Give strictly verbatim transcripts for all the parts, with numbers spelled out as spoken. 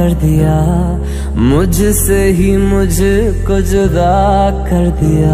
कर दिया, मुझसे ही मुझको जुदा कर दिया।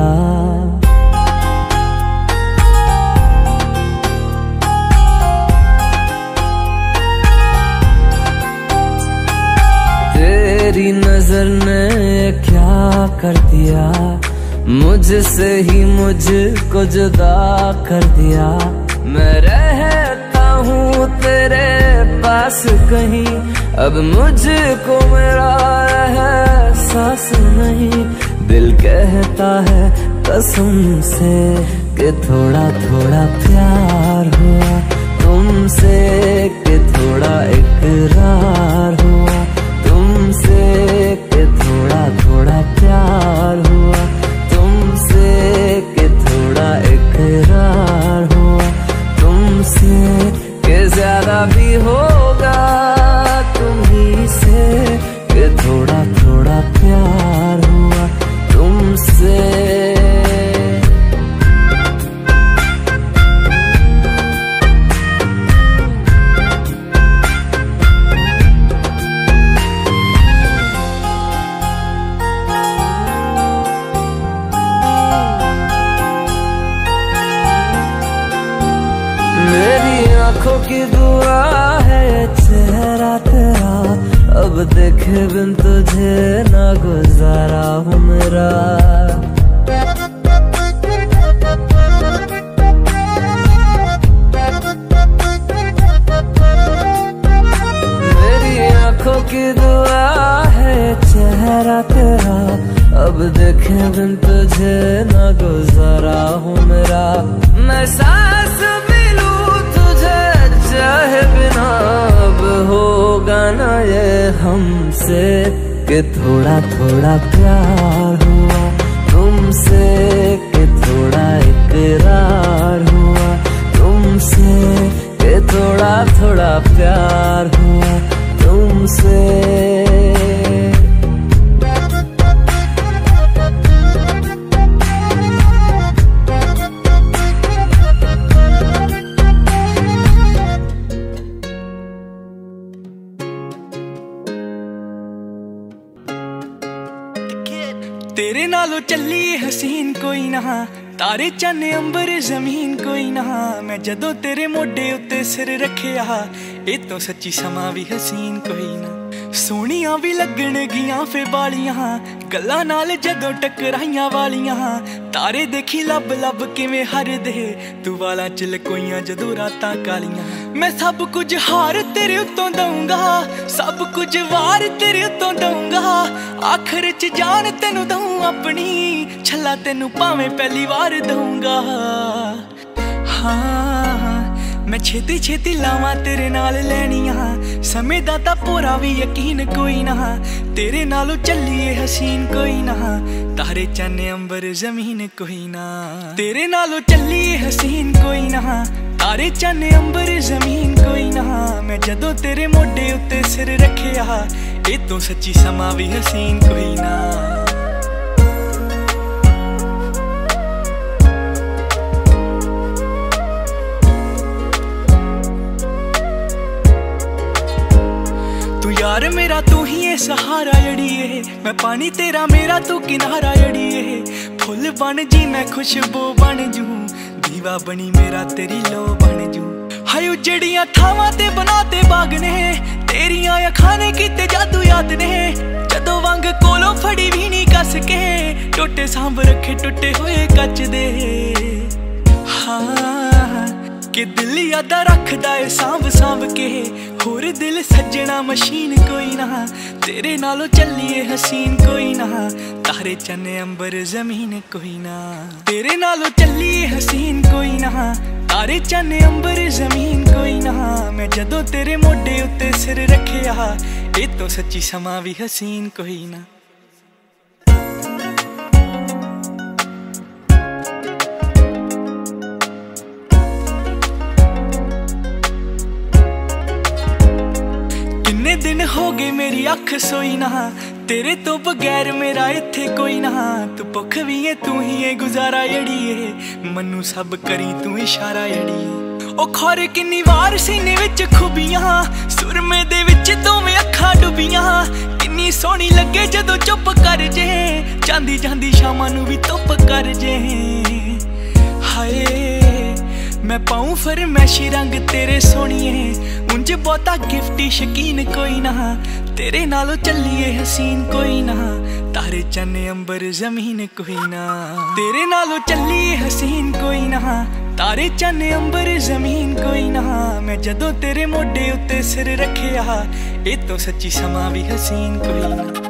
तेरी नजर ने क्या कर दिया, मुझसे ही मुझको जुदा कर दिया। मैं रहता हूँ तेरे पास कहीं, अब मुझको मेरा एहसास नहीं। दिल कहता है कसम से कि थोड़ा थोड़ा प्यार हुआ तुमसे, कि थोड़ा इकरार हुआ तुमसे, कि थोड़ा थोड़ा प्यार हुआ तुमसे, कि थोड़ा इकरार हुआ तुमसे, कि ज्यादा भी होगा तुम्ही से, कि थोड़ा थोड़ा प्यार हुआ तुमसे। आँखों की दुआ है चेहरा तेरा, अब देखे बिन तुझे ना गुजारा हूँ मेरा। मेरी आँखों की दुआ है चेहरा तेरा, अब देखे बिन तुझे ना गुजारा हूँ मेरा। मैं सांस चाहे बिना अब होगा ना ये हमसे, कि थोड़ा थोड़ा प्यार हुआ तुमसे, कि थोड़ा इकरार हुआ तुमसे, कि थोड़ा थोड़ा प्यार हुआ तुमसे। तेरे नालों चली हसीन कोई ना, तारे चन्ने अंबर जमीन कोई ना। मैं जदों तेरे मोढे उत्ते सिर रखिया, ए तो सच्ची समा भी हसीन कोई ना। सोहणियां भी लगण गियां फे बालियां, गल्लां नाल जदों टकराइयां वालियां। तारे देखी लब लब किवें हरदे, तू वालां च लकोइयां जदों रातां कालियां। मैं सब कुछ हार तेरे उत्तों दूंगा, सब कुछ वार तेरे उत्तों दूंगा। आखिर च जान तेनू दूं अपनी, छल्ला तेनू भावें पहली बार दूंगा। हाँ मैं छेती छेती लावां तेरे नाल लैनियां, समय दा तां पूरा भी यकीन कोई ना। तेरे नालों चलिए हसीन कोई ना, तारे चन्ने अंबर जमीन कोई ना। तेरे नालों चलिए हसीन कोई ना, तारे चन्ने अंबर जमीन कोई ना। मैं जदों तेरे मोढे उत्ते सिर रखिया, ए तो सच्ची समा भी हसीन कोई ना। यार मेरा तू ही है सहारा जड़िए, मैं पानी तेरा मेरा तू किनारा जड़िए। फुल बन जी मैं खुशबू बन जू, दीवा बनी मेरा तेरी लो बन जू। हाय उजड़ियां थावां ते बनाते बाग ने, तेरियां अखां ने कीते जादू याद ने। जदों वांग कोलों फड़ी भी नहीं कस के, टोटे सांभ रखे टुटे हुए कच दे। हाँ कि दिल यादा रखदा है सांभ सांभ के, होर दिल सज्जना मशीन कोई ना। तेरे नालों चलिए हसीन कोई ना, तारे चन्ने अंबर जमीन कोई ना। तेरे नालों चलिए हसीन कोई ना, तारे चन्ने अंबर जमीन कोई ना। मैं जदों तेरे मोढे उत्ते सिर रखिया, ए तो सच्ची समा भी हसीन कोई ना। दिन हो गए मेरी अख सोई ना, तेरे तो बगैर मेरा इत्थे कोई ना। तू भुख भी है तू ही है गुजारा जड़िए, मनु सब करी तू इशारा जड़िए। ओ खौर किन्नी वार सीने विच खुबियां सुरमे दे विच दोवें अखां डुबियां किन्नी सोहनी लगे जदों चुप कर जे जांदी जांदी शामां नूं भी धुप कर जे हाय मैं पाऊं फरमैशी रंग तेरे सोहणिए उंज बहुता गिफ्टी शकीन कोई ना तेरे नालों चलिए हसीन कोई ना तारे चन्ने अंबर जमीन कोई ना तेरे नालों चलिए हसीन कोई ना तारे चन्ने अंबर जमीन कोई ना मैं जदों तेरे मोढे उत्ते सिर रखिया ए तो सच्ची समा भी हसीन कोई ना।